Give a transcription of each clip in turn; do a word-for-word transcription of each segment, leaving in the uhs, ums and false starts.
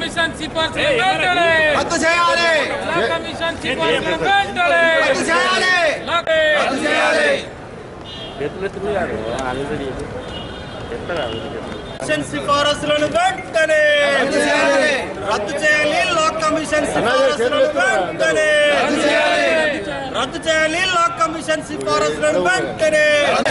Commission సిఫార్సులను వెంటనే రద్దు చేయాలి. లా కమిషన్ సిఫార్సులను వెంటనే రద్దు చేయాలి. రద్దు చేయాలి. కమిషన్ సిఫారసులను వెంటనే రద్దు చేయాలి. రద్దు చేయాలి. లా కమిషన్ సిఫారసులను వెంటనే రద్దు చేయాలి. రద్దు చేయాలి. లా కమిషన్ సిఫారసులను వెంటనే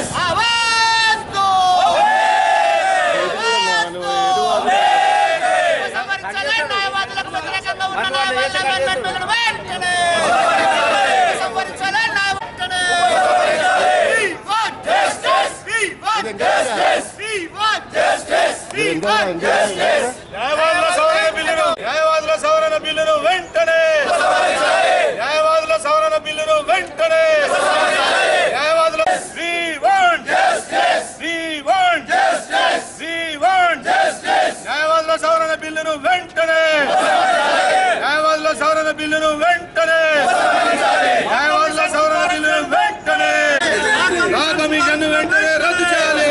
న్యాయవాదుల సవరణ బిల్లును న్యాయవాదుల సవరణ బిల్లును వెంటనే న్యాయవాదుల సవరణ బిల్లును వెంటనే న్యాయవాదుల we want justice we want justice we want justice న్యాయవాదుల సవరణ బిల్లును వెంటనే న్యాయవాదుల సవరణ బిల్లును వెంటనే న్యాయవాదుల సవరణ బిల్లును వెంటనే లా కమిషన్ వెంటనే రద్దు చేయాలి.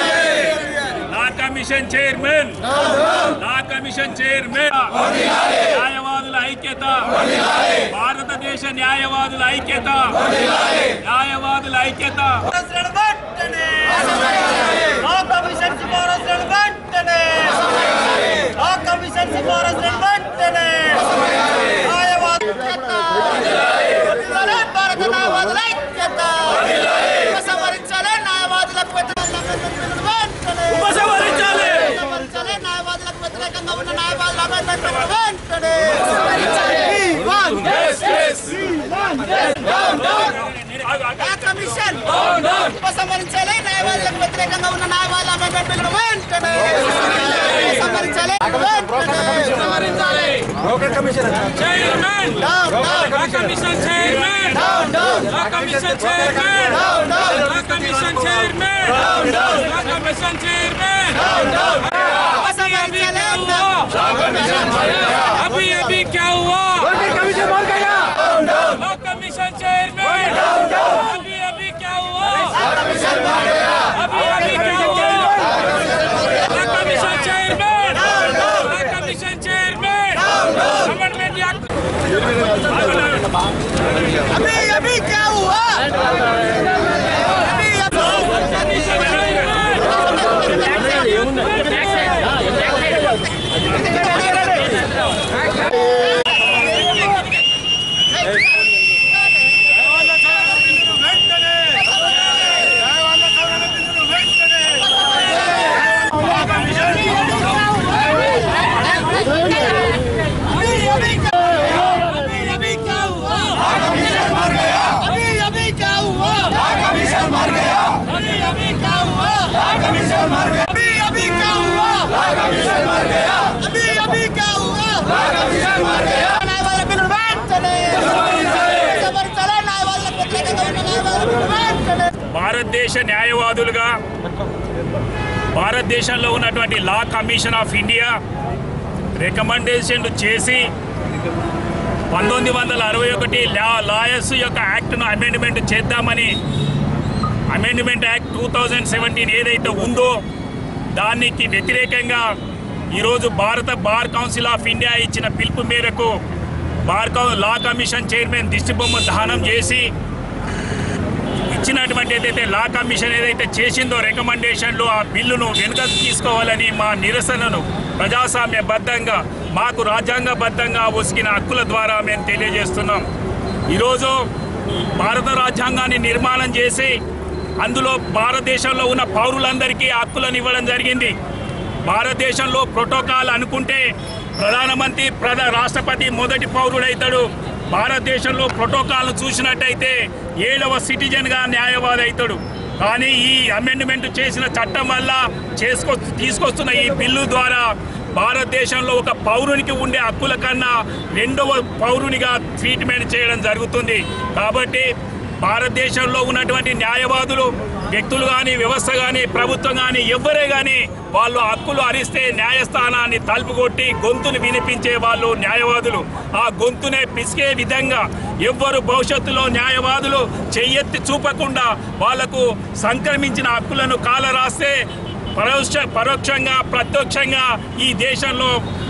Commission chairman law commission chairman న్యాయవాదుల ఐక్యత భారతదేశ న్యాయవాదుల ఐక్యత న్యాయవాదుల ఐక్యత లా కమిషన్ సిఫారసులను వెంటనే లా కమిషన్ సిఫారసులను వెంటనే భారత న్యాయవాదుల ఐక్యత ఉపసంహరించాలి. న్యాయవాదులకు ఉపసంహరించాలి. న్యాయవాదులకు వ్యతిరేకంగా ఉన్న న్యాయవాదుల అమెండ్మెంట్లను వెంటనే కమిషన్ ఉపసంహరించాలి. న్యాయవాదులకు వ్యతిరేకంగా ఉన్న న్యాయవాదుల అమెండ్మెంట్లను వెంటనే ఉపసంహరించాలి. Commission chairman law commission chairman law commission chairman law commission chairman law commission chairman अभी अभी क्या हुआ कमीशन मर गया ला कमीशन चेयरमैन अभी अभी क्या हुआ कमीशन मर गया अभी अभी क्या हुआ law commission chairman law commission chairman amendment act अभी अभी क्या हुआ భారతదేశ న్యాయవాదులుగా భారతదేశంలో ఉన్నటువంటి లా కమిషన్ ఆఫ్ ఇండియా రికమెండేషన్లు చేసి పంతొమ్మిది వందల అరవై ఒకటి లా లాయర్స్ యొక్క యాక్ట్ను అమెండ్మెంట్ చేద్దామని amendment act two thousand seventeen ఏదైతే ఉందో దానికి వ్యతిరేకంగా ఈరోజు భారత బార్ కౌన్సిల్ ఆఫ్ ఇండియా ఇచ్చిన పిలుపు మేరకు బార్ లా కమిషన్ చైర్మన్ దిష్టిబొమ్మ దహనం చేసి ఇచ్చినటువంటి ఏదైతే లా కమిషన్ ఏదైతే చేసిందో రికమెండేషన్లు ఆ బిల్లును వెనుకకు తీసుకోవాలని మా నిరసనను ప్రజాస్వామ్యబద్ధంగా మాకు రాజ్యాంగబద్ధంగా ఒసిగిన హక్కుల ద్వారా మేము తెలియజేస్తున్నాం. ఈరోజు భారత రాజ్యాంగాన్ని నిర్మాణం చేసి అందులో భారతదేశంలో ఉన్న పౌరులందరికీ హక్కులను ఇవ్వడం జరిగింది. భారతదేశంలో ప్రోటోకాల్ అనుకుంటే ప్రధానమంత్రి ప్రధా రాష్ట్రపతి మొదటి పౌరుడైతాడు. భారతదేశంలో ప్రోటోకాల్ను చూసినట్టయితే ఏడవ సిటిజన్గా న్యాయవాది అవుతాడు. కానీ ఈ అమెండ్మెంట్ చేసిన చట్టం వల్ల చేసుకొ తీసుకొస్తున్న ఈ బిల్లు ద్వారా భారతదేశంలో ఒక పౌరునికి ఉండే హక్కుల కన్నా రెండవ పౌరునిగా ట్రీట్మెంట్ చేయడం జరుగుతుంది. కాబట్టి భారతదేశంలో ఉన్నటువంటి న్యాయవాదులు వ్యక్తులు కానీ వ్యవస్థ కానీ ప్రభుత్వం కానీ ఎవ్వరే కానీ వాళ్ళు హక్కులు హరిస్తే న్యాయస్థానాన్ని తలుపుకొట్టి గొంతును వినిపించే వాళ్ళు న్యాయవాదులు. ఆ గొంతునే పిసికే విధంగా ఎవ్వరు భవిష్యత్తులో న్యాయవాదులు చెయ్యెత్తి చూపకుండా వాళ్లకు సంక్రమించిన హక్కులను కాలరాస్తే పరోక్ష పరోక్షంగా ప్రత్యక్షంగా ఈ దేశంలో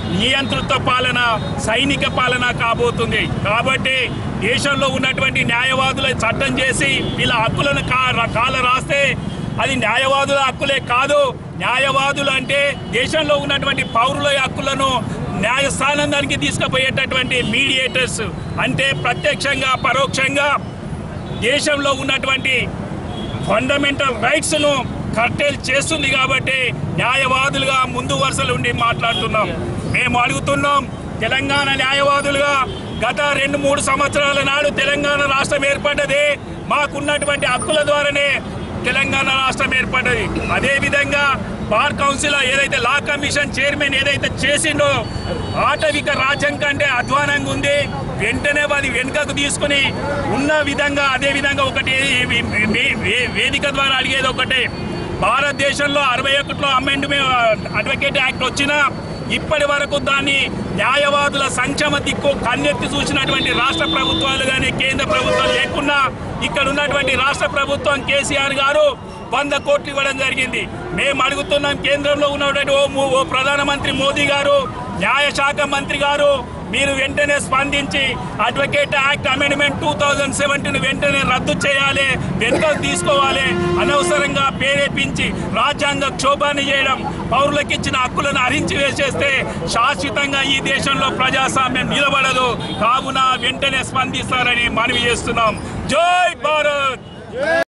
నియంతృత్వ పాలన, సైనిక పాలన కాబోతుంది. కాబట్టి దేశంలో ఉన్నటువంటి న్యాయవాదుల చట్టం చేసి వీళ్ళ హక్కులను కాల రాస్తే అది న్యాయవాదుల హక్కులే కాదు. న్యాయవాదులు అంటే దేశంలో ఉన్నటువంటి పౌరుల హక్కులను న్యాయస్థానం దానికి తీసుకుపోయేటటువంటి మీడియేటర్స్, అంటే ప్రత్యక్షంగా పరోక్షంగా దేశంలో ఉన్నటువంటి ఫండమెంటల్ రైట్స్ను కర్టెల్ చేస్తుంది. కాబట్టి న్యాయవాదులుగా ముందు వరుసలు ఉండి మాట్లాడుతున్నాం. మేము అడుగుతున్నాం, తెలంగాణ న్యాయవాదులుగా గత రెండు మూడు సంవత్సరాల నాడు తెలంగాణ రాష్ట్రం ఏర్పడ్డది. మాకున్నటువంటి హక్కుల ద్వారానే తెలంగాణ రాష్ట్రం ఏర్పడ్డది. అదేవిధంగా బార్ కౌన్సిల్ ఏదైతే లా కమిషన్ చైర్మన్ ఏదైతే చేసిండో ఆటవిక రాజ్యం కంటే అధ్వానంగా ఉంది. వెంటనే అది వెనుకకు తీసుకుని ఉన్న విధంగా అదే విధంగా ఒకటి వేదిక ద్వారా అడిగేది ఒకటే, భారతదేశంలో అరవై ఒకటిలో అమెండ్మెంట్ అడ్వకేట్ యాక్ట్ వచ్చినా ఇప్పటి వరకు దాన్ని న్యాయవాదుల సంక్షేమ దిక్కు కన్నెత్తి చూసినటువంటి రాష్ట్ర ప్రభుత్వాలు కానీ కేంద్ర ప్రభుత్వాలు లేకున్నా ఇక్కడ ఉన్నటువంటి రాష్ట్ర ప్రభుత్వం కేసీఆర్ గారు వంద కోట్లు ఇవ్వడం జరిగింది. మేము అడుగుతున్నాం, కేంద్రంలో ఉన్నటువంటి ఓ ఓ ప్రధానమంత్రి మోదీ గారు, న్యాయశాఖ మంత్రి గారు, మీరు వెంటనే స్పందించి advocate act amendment two thousand seventeen వెంటనే రద్దు చేయాలి, వెనుకకు తీసుకోవాలి. అనవసరంగా ప్రేరేపించి రాజ్యాంగ క్షోభాన్ని చేయడం, పౌరులకు ఇచ్చిన హక్కులను హరించి వేసేస్తే శాశ్వతంగా ఈ దేశంలో ప్రజాస్వామ్యం నిలబడదు. కావున వెంటనే స్పందిస్తారని మనవి చేస్తున్నాం. జై భారత్.